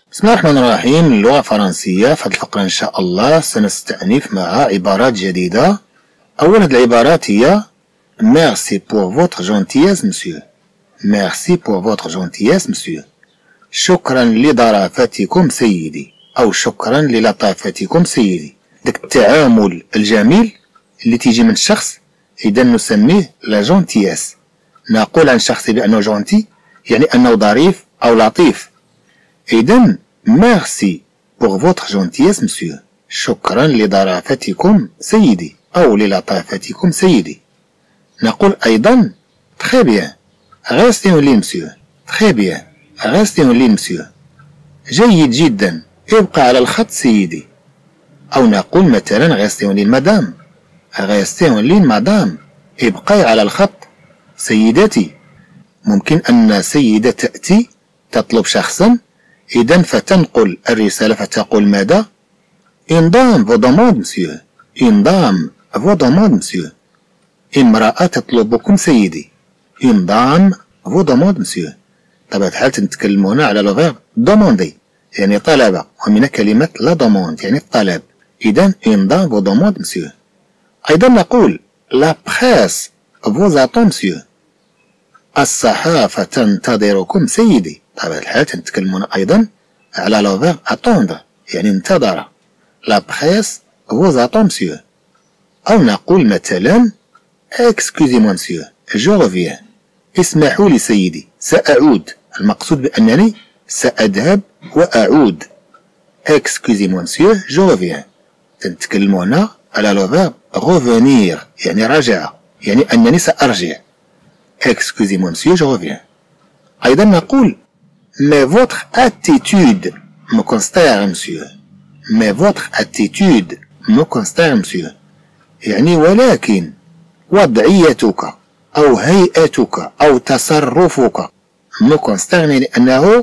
بسم الله الرحمن الرحيم. اللغة الفرنسية. في هذه الفقرة إن شاء الله سنستأنف مع عبارات جديدة. أول هذه العبارات هي Merci pour votre gentillesse monsieur. Merci pour votre gentillesse monsieur. شكرا لظرافتكم سيدي، أو شكرا للطافتكم سيدي. داك التعامل الجميل اللي تيجي من الشخص إذا نسميه لا جونتياس. نقول عن شخص بأنه جونتي يعني أنه ظريف أو لطيف. إذن ميرسي بوغ فوتر جونتياس مسيو، شكرا لظرافتكم سيدي أو للطافتكم سيدي. نقول أيضا تخي بيان غاستي اون لين مسيو، تخي بيان غاستي اون لين مسيو، جيد جدا ابقى على الخط سيدي. أو نقول مثلا غاستي اون لين مدام، غاستي اون لين مدام، ابقي على الخط سيدتي. ممكن أن سيدة تأتي تطلب شخصا، إذن فتنقل الرسالة فتقول ماذا؟ Une dame vous demande monsieur. Une dame vous demande monsieur. امرأة تطلبكم سيدي. Une dame vous demande monsieur. طبعا الحال نتكلم هنا على لو فيرب demander يعني طلب، ومن كلمة لا demande يعني الطلب. إذن une dame vous demande monsieur. أيضا نقول la presse vous attend monsieur. الصحافة تنتظركم سيدي. طبعا الحال تنتكلمون أيضا على لو فيرب attendre يعني انتظر. لا بريس vous attend monsieur. أو نقول مثلا excusez-moi monsieur je reviens. اسمحوا لي سيدي سأعود. المقصود بأنني سأذهب وأعود. excusez-moi monsieur je reviens. تنتكلمون هنا على لو فيرب revenir يعني رجع، يعني أنني سأرجع. excusez-moi monsieur je reviens. أيضا نقول mais votre attitude me consterne monsieur. mais votre attitude me consterne monsieur. يعني ولكن وضعيتك أو هيئتك أو تصرفك me consterne لأنه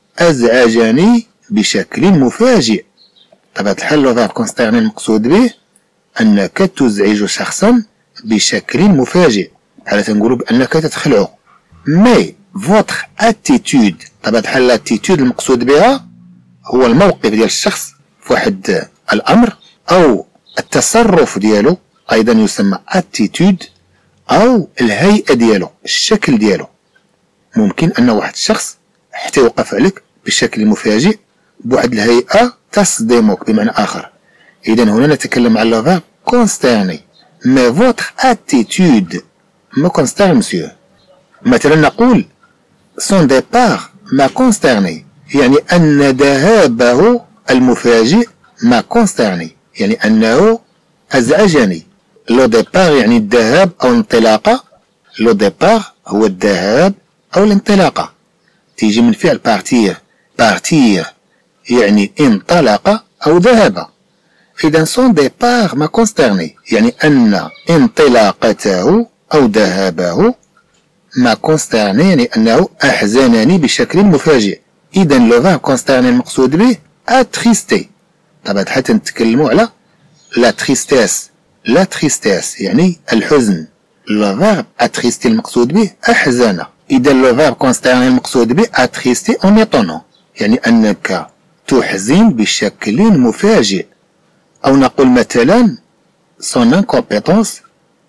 أزعجني بشكل مفاجئ. طبعا الحال لو فيرب consterne المقصود به أنك تزعج شخصا بشكل مفاجئ، على تنقولوا بأنك تتخلعه. mais votre attitude، طبعا الحال لاتيتود المقصود بها هو الموقف ديال الشخص في واحد الأمر أو التصرف ديالو، أيضا يسمى attitude، أو الهيئة ديالو الشكل ديالو. ممكن أن واحد الشخص حتى يوقف عليك بشكل مفاجئ بواحد الهيئة تصدمك بمعنى آخر. إذا هنا نتكلم على لو فيرب consterner. mais votre attitude me consterne monsieur. مثلا نقول son départ m'a consterné يعني أن ذهابه المفاجئ m'a consterné يعني أنه أزعجني. لو ديبار يعني الذهاب أو الانطلاقة. لو ديبار هو الذهاب أو الانطلاقة، تيجي من فعل بارتير. بارتير يعني انطلق أو ذهب. إذا son départ m'a consterné يعني أن انطلاقته أو ذهابه ما كونسترني يعني أنه أحزنني بشكل مفاجئ. إذا لو فيرب كونسترني المقصود به أتريستي. طبعا حتى نتكلموا على لا تريستيس. لا تريستيس يعني الحزن. لو فيرب أتريستي المقصود به أحزن. إذا لو فيرب كونسترني المقصود به أتريستي أون إيطونون يعني أنك تحزن بشكل مفاجئ. أو نقول مثلا son incompétence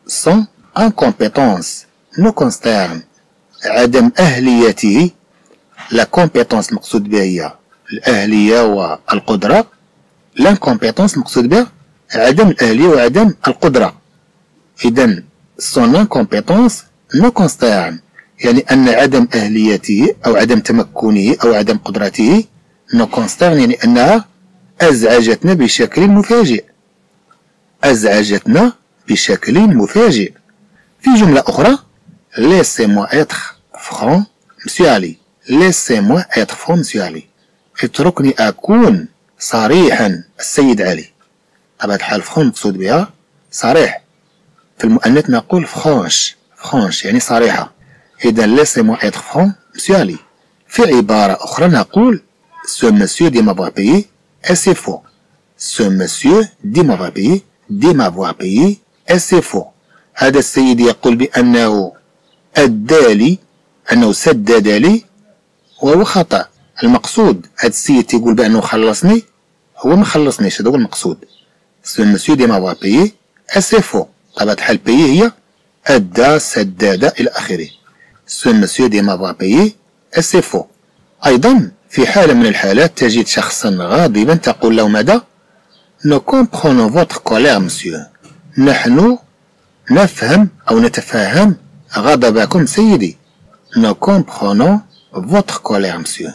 نو كونستيرن عدم أهليته. لا كومبيتونس المقصود بها هي الأهلية والقدرة. لا كومبيتونس المقصود بها عدم الأهلية وعدم القدرة. إذن سون انكومبيتونس نو كونستيرن يعني أن عدم أهليته أو عدم تمكنه أو عدم قدرته نو كونستيرن يعني أنها أزعجتنا بشكل مفاجئ. أزعجتنا بشكل مفاجئ. في جملة أخرى laissez-moi être franc monsieur Ali. laissez-moi être franc monsieur Ali. اتركني أكون صريحا السيد علي. طبعا الحال فرون مقصود بها صريح. في المؤنث نقول فرانش. فرانش يعني صريحة. إذا laissez-moi être franc monsieur Ali. في عبارة أخرى نقول ce monsieur dit m'avoir payé et c'est faux. ce monsieur dit m'avoir payé et c'est faux. هذا السيد يقول بأنه أدى لي، أنه سدد لي، وهو خطأ. المقصود هاد السيد تيقول بأنه خلصني، هو ما خلصنيش، هذا هو المقصود. سو مسيو دي مافوار بايي سي فو. طبيعة الحال بايي هي أدى سدد إلى آخره. سو مسيو دي مافوار بايي سي فو. أيضا في حالة من الحالات تجد شخصا غاضبا تقول له ماذا؟ نو كومبرونو فوتر كولير مسيو. نحن نفهم أو نتفهم غضبكم سيدي. نو كومبرونو فوتر كولير مسيو.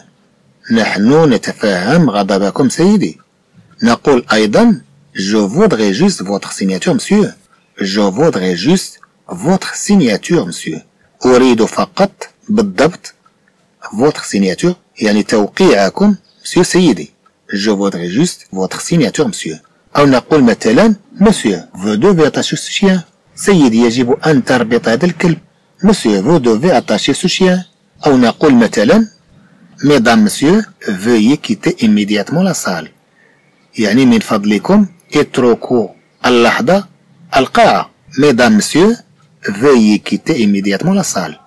نحن نتفهم غضبكم سيدي. نقول أيضا je voudrais juste votre signature monsieur. je voudrais juste votre signature monsieur. أريد فقط بالضبط votre signature يعني توقيعكم monsieur سيدي. je voudrais juste votre signature monsieur. أو نقول مثلا monsieur vous devez attacher ce chien. سيدي يجب أن تربط هذا الكلب. monsieur vous devez attacher ce chien. أو نقول مثلا mesdames monsieur veuillez quitter immédiatement la salle. يعني من فضلكم اتركوا اللحظة القاعة. mesdames monsieur veuillez quitter immédiatement la salle.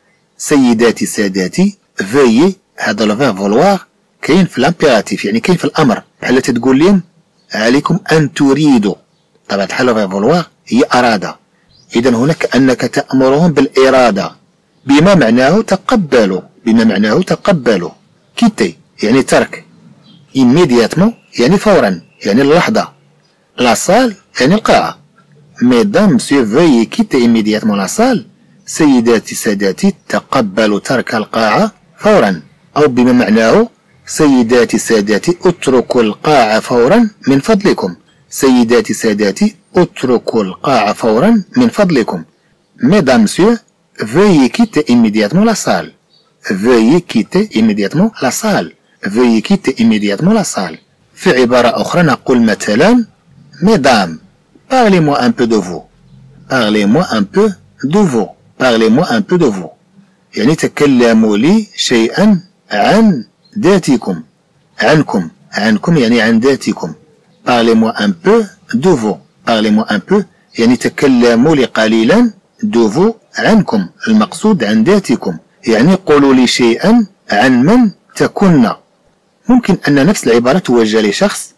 سيداتي ساداتي veuillez هذا لو فيرب فولوار كاين في الامبيراتيف يعني كاين في الأمر، بحال تقول لهم عليكم أن تريدوا. طبعا الحال لو فيرب فولوار هي أراد. إذا هنا كأنك تأمرهم بالإرادة بما معناه تقبلوا، بما معناه تقبلوا. كيتي يعني ترك، immédiatement يعني فورا يعني اللحظة، la salle يعني القاعة. mesdames monsieur veuillez quitter immédiatement la salle. سيداتي ساداتي تقبلوا ترك القاعة فورا. أو بما معناه سيداتي ساداتي اتركوا القاعة فورا من فضلكم. سيداتي ساداتي اتركوا القاعة فورا من فضلكم. mesdames monsieur veuillez quitter immédiatement la salle. veuillez quitter immédiatement la salle. veuillez quitter immédiatement la salle. في عبارة أخرى نقول مثلا mesdames parlez-moi un peu de vous. parlez-moi un peu de vous. parlez-moi un peu de vous. يعني تكلموا لي شيئا عن ذاتكم. عنكم. عنكم يعني عن ذاتكم. parlez-moi un peu de vous. parlez-moi un peu يعني تكلموا لي قليلا de vous عنكم، المقصود عن ذاتكم. يعني قولوا لي شيئا عن من تكون. ممكن أن نفس العبارة توجه لشخص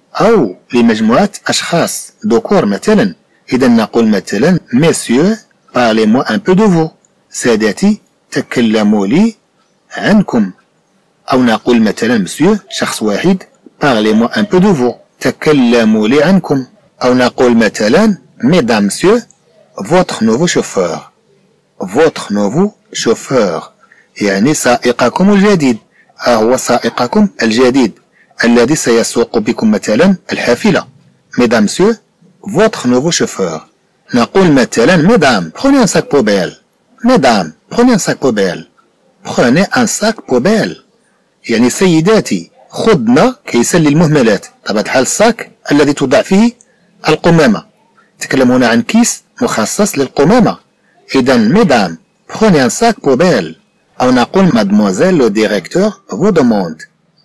أو لمجموعة أشخاص ذكور مثلا. إذا نقول مثلا messieurs parlez-moi un peu de vous. سادتي تكلموا لي عنكم. أو نقول مثلا monsieur شخص واحد parlez-moi un peu de vous. تكلموا لي عنكم. أو نقول مثلا mesdames messieurs votre nouveau chauffeur. votre nouveau chauffeur يعني سائقكم الجديد. هو سائقكم الجديد الذي سيسوق بكم مثلا الحافلة. mesdames messieurs votre nouveau chauffeur. نقول مثلا mesdames prenez un sac poubelle. mesdames prenez un sac poubelle. prenez un sac poubelle يعني سيداتي خذنا كيسا للمهملات. طبعا الحال الساك الذي توضع فيه القمامة. نتكلم هنا عن كيس مخصص للقمامة. إذا mesdames prenez un sac poubelle. أو نقول mademoiselle le directeur vous demande.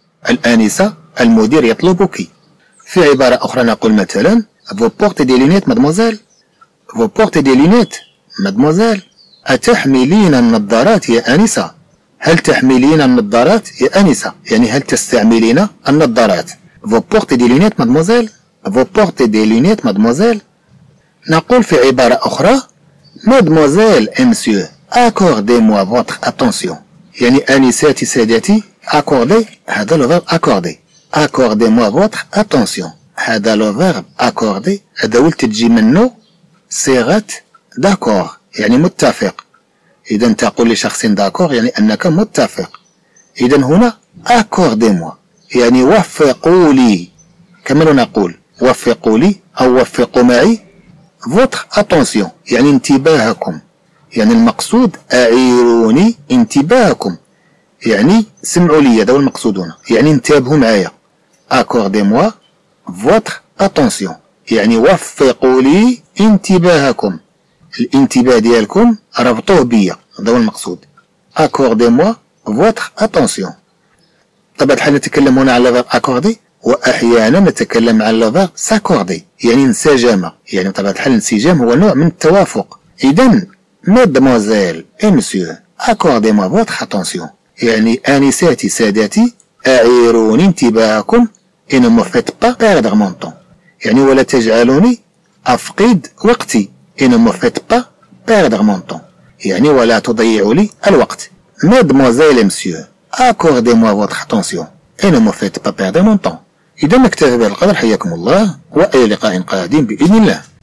الآنسة المدير يطلبك. في عبارة أخرى نقول مثلا vous portez des lunettes mademoiselle. vous portez des lunettes mademoiselle. أتحملين النظارات يا آنسة. هل تحملين النظارات يا آنسة يعني هل تستعملين النظارات. vous portez des lunettes mademoiselle. vous portez des lunettes mademoiselle. نقول في عبارة أخرى mademoiselle et monsieur accordez-moi votre attention. يعني آنساتي سادتي accorder هذا لو verbe accorder. accordez-moi votre attention. هذا لو verbe accorder هذا ولد تجي منه صيغة d'accord يعني متفق. إذا تقول لشخص d'accord يعني أنك متفق. إذا هنا accordez-moi يعني وفقوا لي. كما نقول وفقوا لي أو وفقوا معي votre attention يعني انتباهكم. يعني المقصود أعيروني انتباهكم يعني سمعوا لي. هذا هو المقصود هنا يعني انتبهوا معايا. accordez-moi votre attention يعني وفقوا لي انتباهكم. الانتباه ديالكم ربطوه بيا. هذا هو المقصود. accordez-moi votre attention. طبعا الحال نتكلم هنا على verbe accorder وأحيانا نتكلم على verbe s'accorder يعني انسجام. يعني طبعا الحال الانسجام هو نوع من التوافق. إذا mesdemoiselles et messieurs accordez-moi votre attention. يعني آنساتي ساداتي أعيروني انتباهكم et ne me faites pas perdre mon temps. يعني ولا تجعلوني أفقد وقتي et ne me faites pas perdre mon temps. يعني ولا تضيعوا لي الوقت. Mesdemoiselles et messieurs, accordez-moi votre attention et ne me faites pas perdre mon temps. إذا نكتفي بهذا القدر، حياكم الله وإلى لقاء قادم بإذن الله.